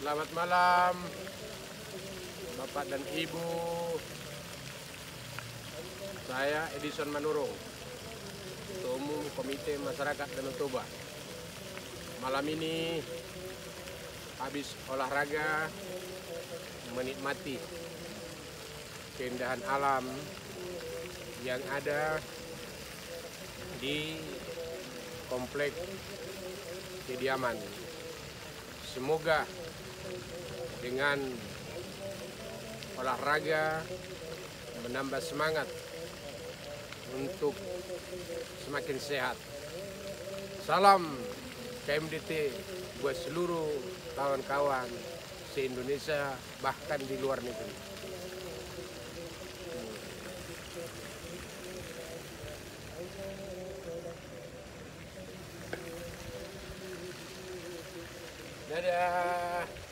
Selamat malam Bapak dan Ibu. Saya Edison Manurung, Ketua Umum Komite Masyarakat Danau Toba. Malam ini habis olahraga, menikmati keindahan alam yang ada di komplek kediaman. Semoga dengan olahraga menambah semangat untuk semakin sehat. Salam KMDT buat seluruh kawan-kawan se-Indonesia, bahkan di luar negeri. Dadah.